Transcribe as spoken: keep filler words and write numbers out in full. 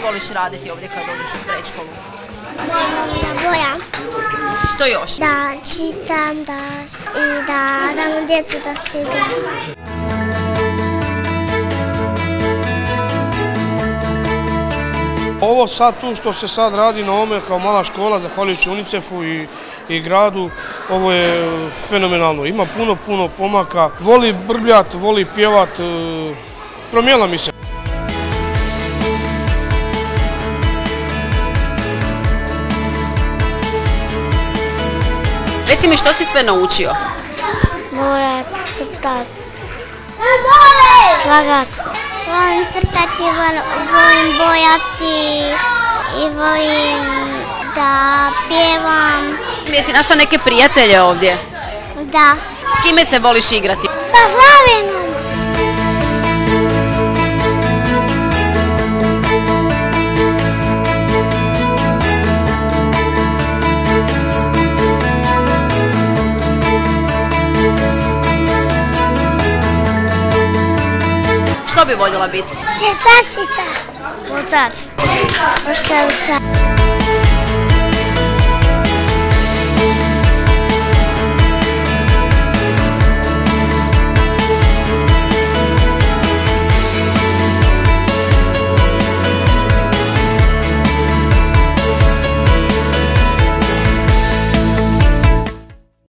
voliš raditi ovdje kad dođeš u predškolu? Da bojam. Što još? Da čitam da, i da dam djecu da se igra. Ovo sad tu što se sad radi na ovome kao mala škola, zahvaljujući UNICEF-u i, i gradu, ovo je fenomenalno. Ima puno, puno pomaka. Voli brbljat, voli pjevat, promijenila mi se. Reci mi što si sve naučio? Morat, crtat, slagat. Volim crtati, volim bojati i volim da pjevam. Jesi našla neke prijatelje ovdje? Da. S kime se voliš igrati? Sa Slavinom. Što bi voljela biti? Česačica. Kucac. Poštavica.